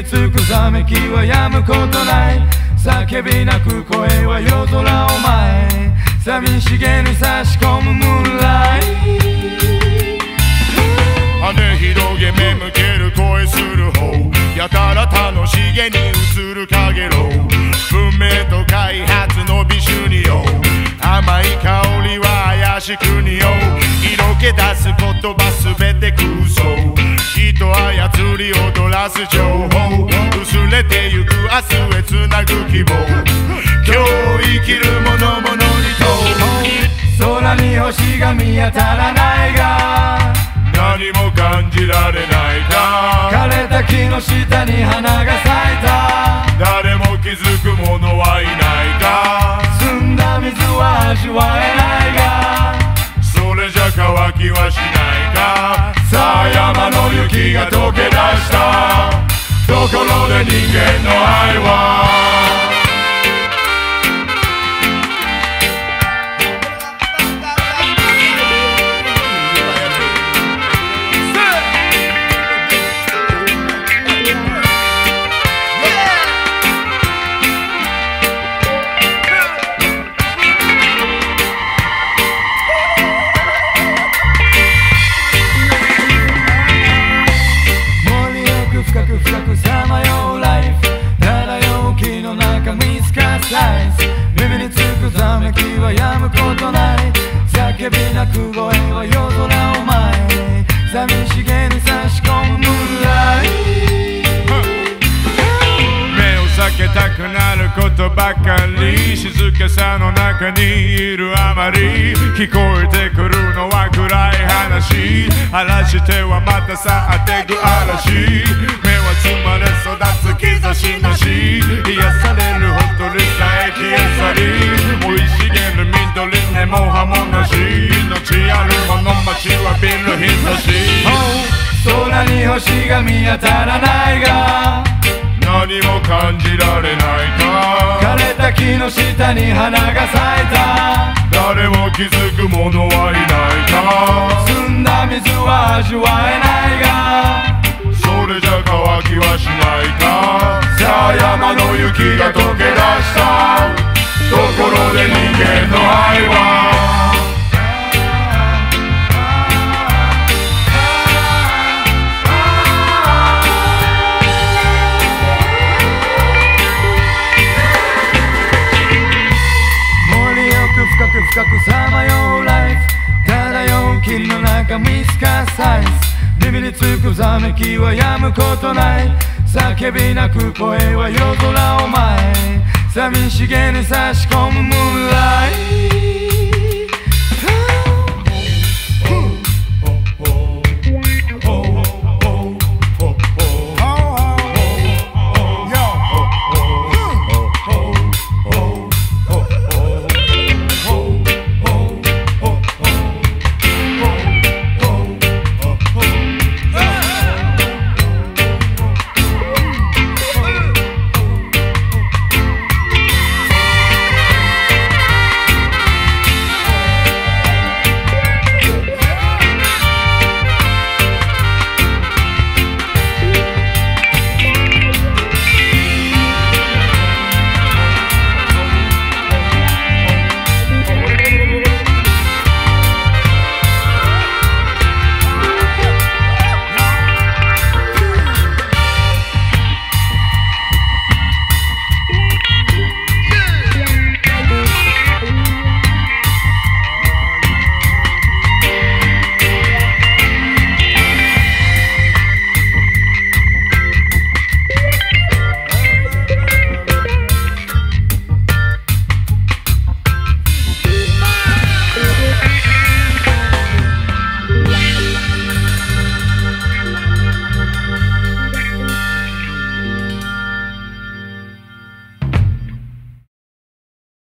につくざめきはやむことない。叫び泣く声は夜空を舞い、寂しげに差し込むムーンライト。羽広げ目向ける声する方、やたら楽しげに映るかげろう。文明と開発の美酒によ、甘い香りは怪しくにおう。色気出す言葉すべて空想、人操り踊らす情報。薄れてゆく明日へつなぐ希望、今日生きる者々に問う。空に星が見当たらないが、何も感じられないか。枯れた木の下に花が咲いた、誰も気づく者はいないか。澄んだ水は味わえないが、それじゃ乾きはしないか。さあ山の雪が溶け出したところで人間の愛は耳につくざめきはやむことない。叫び泣く声は夜空を舞い、寂しげに差し込むムーンライト。目を避けたくなることばかり、静けさの中にいるあまり、聞こえてくるのは暗い話。荒らしてはまた去ってく嵐、目はつまれ育つ兆しなし。癒されるほとりさえ消え去り、生い茂る緑根も葉もなし。命あるもの待ちわびる日差し。空に星が見当たらないが、何も感じられないか。枯れた木の下に花が咲いた、誰も気づく者はいないか。澄んだ水は味わえないが、それじゃ乾きはしないか。さあ山の雪が溶け出したところで人間の愛は深く深くさまようライフ、漂う霧の中見つかサイズ。耳につくざめきはやむことない。叫び泣く声は夜空を舞い、寂しげに差し込むムーンライト。